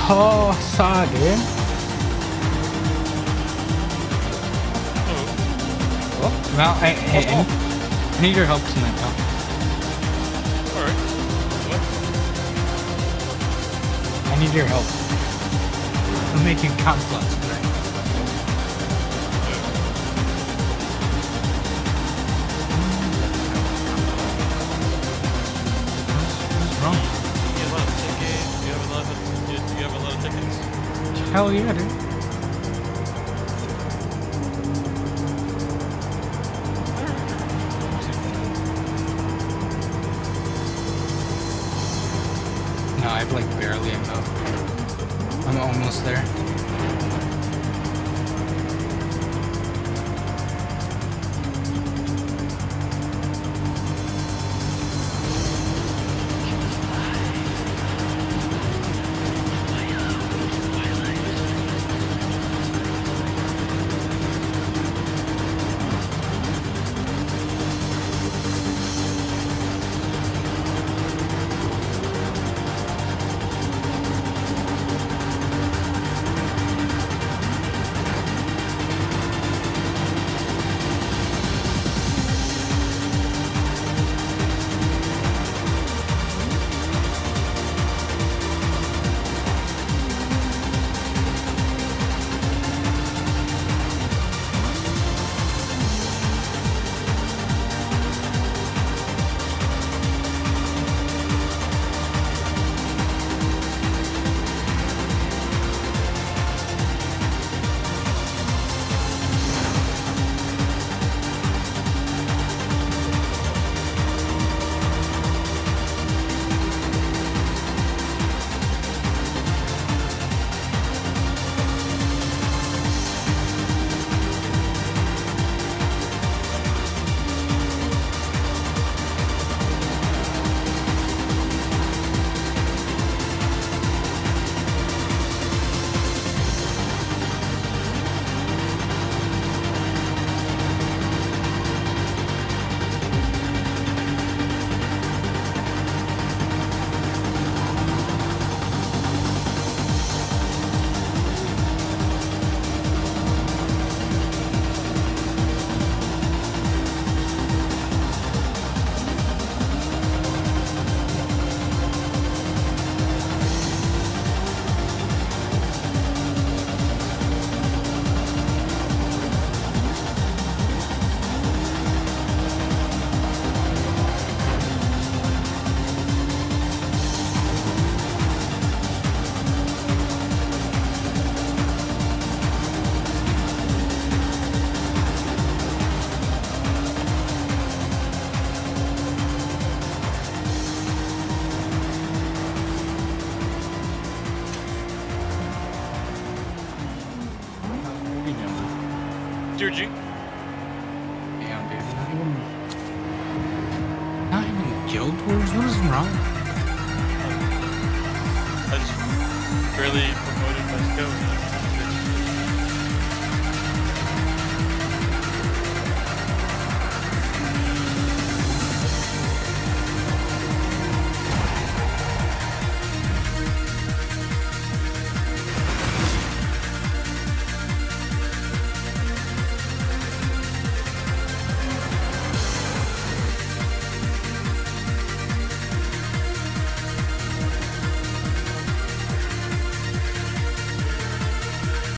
Oh, saw, dude. Oh, well, I need your help tonight, pal. Alright. What? I need your help. I'm making complex tonight. What's wrong? You have a lot of tickets. You have a lot of tickets. Hell yeah, dude. No, I've like barely enough. I'm almost there. Georgie. Damn, dude. Not even Guild Wars? What is wrong? I just barely promoted my skills.